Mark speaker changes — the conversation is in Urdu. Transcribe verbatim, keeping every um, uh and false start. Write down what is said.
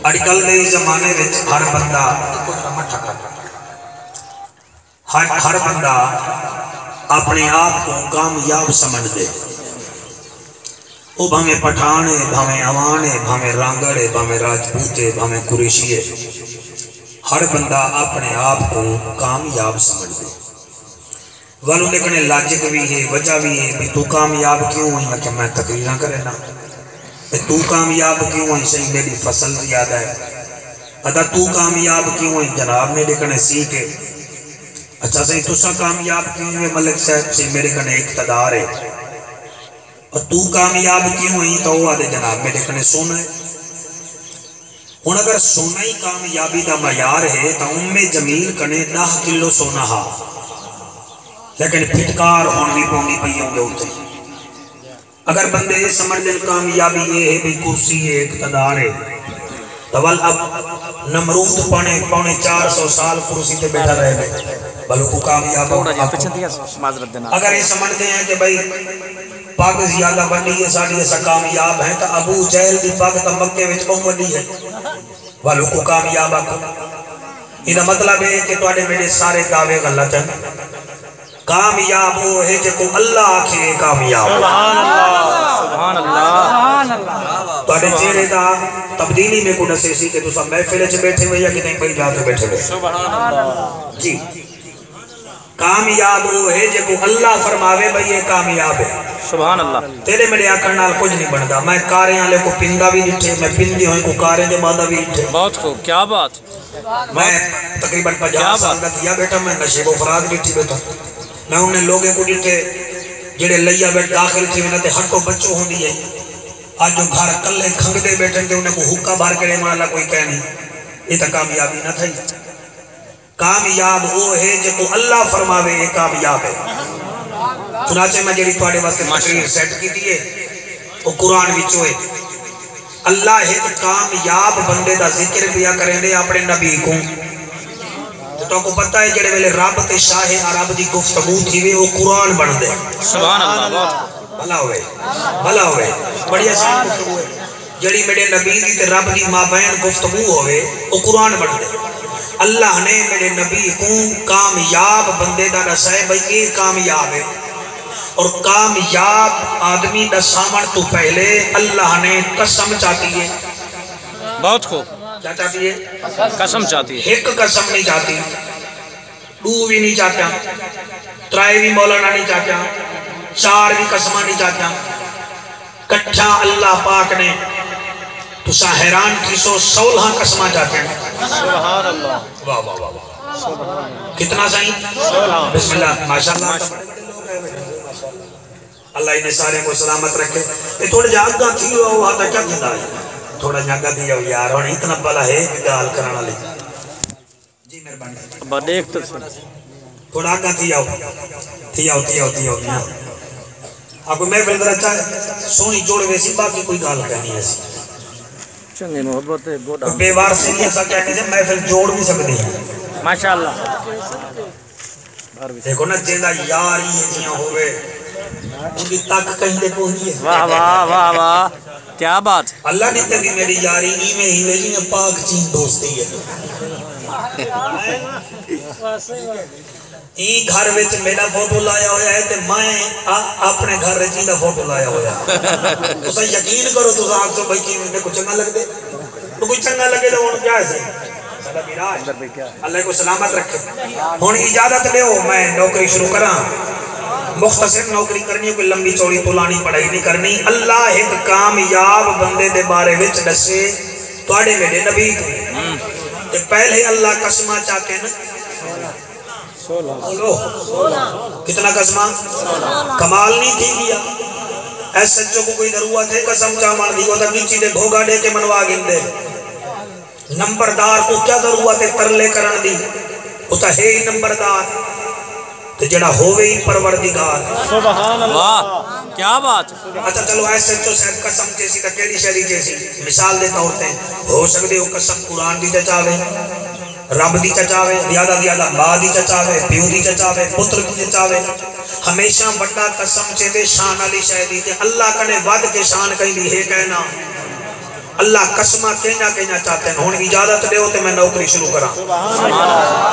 Speaker 1: اجکل دے زمانے وچ ہر بندہ ہر ہر بندہ اپنے آپ کو کامیاب سمجھ دے. وہ بھامے پٹھان ہے، بھامے عوان ہے، بھامے رانگڑ ہے، بھامے راجپوت ہے، بھامے قریشی ہے. ہر بندہ اپنے آپ کو کامیاب سمجھ دے. والوں لیکن لاجک بھی ہے، وجہ بھی ہے بھی تو کامیاب کیوں ہوئی کہ میں تقریر نہ کرے نا. تو کامیاب کیوں ہوئی صحیح میری فصل زیادہ ہے. ادا تو کامیاب کیوں ہوئی جناب میرے کنے سیکھ ہے. اچھا صحیح تسا کامیاب کیوں ہوئے ملک صاحب سے میرے کنے اقتدار ہے. اور تو کامیاب کیوں ہوئی تو وہ آدھے جناب میرے کنے سونا ہے. ہن اگر سونا ہی کامیابی دا معیار ہے تو ام جمیل کنے دہ کلو سونا ہا لیکن پھٹکار ہون بھی پونی پئی ہوں گے ہوتے. اگر بندے سمجھ دیں کامیابی یہ ہے بھی کرسی ہے اقتدار ہے تو ول اب نمرود پانے پونے چار سو سال کرسی تے بیٹھا رہے گئے بلو کو کامیاب ہو. اگر یہ سمجھتے ہیں کہ بھئی پاک زیادہ بڑی ہے ساڑھی ایسا کامیاب ہیں تو ابو جہل دی پاک تا مکے وچ بہت بڑی ہے والو کو کامیاب آکا. یہ مطلب ہے کہ توڑے میرے سارے دعوے غلط ہیں. کامیاب ہو ہے کہ کو اللہ آکھے کامیاب.
Speaker 2: سبحان اللہ.
Speaker 1: توڑے چہرے دا تبدیلی میں کو نسے سی کہ تو سب محفلے چے بیٹھے ہوئے یا کہ نہیں بھئی جاتے بیٹھے ہوئے.
Speaker 2: سبحان اللہ.
Speaker 1: جی کامیاب ہو ہے جے کو اللہ فرماوے بھئی یہ کامیاب ہے.
Speaker 2: سبحان اللہ.
Speaker 1: تیرے میرے آکھر نال کچھ نہیں بندا. میں کارے آلے کو پندہ بھی نٹھے، میں پندی ہوئے کو کارے دے مادہ بھی نٹھے.
Speaker 2: بہت خوب. کیا بات.
Speaker 1: میں تقریباً پچاس سال کا کیا بیٹا میں نشیب و فراغ نٹھی بیٹا. میں انہیں لوگے کو نٹھے جڑے لیا بیٹھ داخل تھی میں نتے ہٹو بچوں ہوں دی ہے. آج جو گھر کلے کھنگ دے بیٹھے تھے انہیں کو حکا بھار کرے مالا کوئی کہہ نہیں. یہ تا کامیابی نہ تھا. کامیاب وہ ہے جو کو اللہ فرماوے یہ کامیاب ہے. چنانچہ میں جڑی توڑے واسطے تقریر سیٹ کی دیئے وہ قرآن وچوں ہے. اللہ ایک کامیاب بندے دا ذکر بیا کریں دے اپنے نبی کو. تو کو پتہ ہے جڑے ویلے رب تے شاہ عرب دی گفتگو تھی وے وہ قرآن بن دے.
Speaker 2: سبحان اللہ.
Speaker 1: بھلا ہوئے بھلا ہوئے بڑی آسان گفتگو ہے. جڑی میرے نبی دی تے رب دی مابین گفتگو ہوئے وہ قرآن بن دے. اللہ نے میرے نبی کو کامیاب بندے دا رسائے بھئی یہ کامیاب ہے. اور کامیاب آدمی دا سامن تو پہلے اللہ نے قسم چاہتی ہے.
Speaker 2: بہت خوب.
Speaker 1: کیا چاہتی ہے؟
Speaker 2: قسم چاہتی ہے.
Speaker 1: ایک قسم نہیں چاہتی، دو بھی نہیں چاہتا، ترائے بھی مولانا نہیں چاہتا، چار بھی قسمہ نہیں چاہتا. کٹھا اللہ پاک نے تو سا حیران کی سو سولہ قسمہ چاہتے ہیں.
Speaker 2: سبحان اللہ.
Speaker 1: واہ واہ واہ. کتنا صحیح؟ بسم اللہ ماشاءاللہ. اللہ انہیں سارے کو سلامت رکھے. یہ تھوڑے جاگا تھی وہ آتا کیا کہتا ہے؟ تھوڑا جاگا تھی جو یار ہونے اتنا بلا ہے کہ گال کرانا لے. جی مہربانی.
Speaker 2: ابا دیکھ تو سن.
Speaker 1: تھوڑا آگا تھی آؤ تھی آؤ تھی آؤ تھی آؤ. آپ کو محفل در اچھا ہے سونی جوڑ ویسی باقی کوئی گال کہنی ہے ایسی.
Speaker 2: چنگی محبت ہے گوڑا.
Speaker 1: بے وار سے نہیں ایسا کہنے سے محفل جوڑ بھی سکتے ہیں.
Speaker 2: ماشاءاللہ.
Speaker 1: دیکھو نا جیدہ یاری ہے جیاں ہوئے ان کی تک کہیں دے پہنچی ہے.
Speaker 2: واہ واہ واہ واہ. کیا بات.
Speaker 1: اللہ نے تبھی میری یاری ہی میں ہی ویجی میں پاک چین دوستی ہے. ای گھر ویچ میرا فوٹو لایا ہویا ہے تے میں اپنے گھر رچی دا فوٹو لایا ہویا ہے. تو سا یقین کرو تو سا آگ سو بھائی کی میں کچھ چنگا لگ دے تو کچھ چنگا لگے تو انہوں کیا ہے سے اللہ کو سلامت رکھے. ہون اجازت لے ہو میں نوکری شروع کرا. مختصر نوکری کرنی ہے کوئی لمبی چوڑی پلانی پڑھائی نہیں کرنی. اللہ ایک کامیاب بندے دے بارے وچ دسے توڑے میرے نبی کو پہلے اللہ قسمہ چاہتے ہیں کتنا قسمہ کمال نہیں تھی گیا. ایس سچوں کو کوئی ضرورت ہے قسم چاہ مان دی وہ تک نیچی دے بھوگا دے کے منوا گن دے. نمبردار کو کیا ضرورت ہے ترلے کرن دی وہ تا ہے ہی نمبردار تو جڑا ہوئے ہی پروردگار.
Speaker 2: سبحان اللہ. کیا بات.
Speaker 1: اچھا چلو ایسے تو صاحب قسم جیسی تا کیڑی شہری جیسی مثال دیتا ہوتے ہیں. ہو سکتے ہو قسم قرآن دی چچاوے رب دی چچاوے زیادہ زیادہ ماں دی چچاوے پیو دی چچاوے پتر دی چچاوے. ہمیشہ بڑا قسم چے دے شان علی شہدی تے اللہ کنے ود کے شان کہیں بھی ہے کہنا. اللہ قسمہ کہنا کہنا چاہتے ہیں ہون اجازت دے ہوتے میں نوکری شروع کرا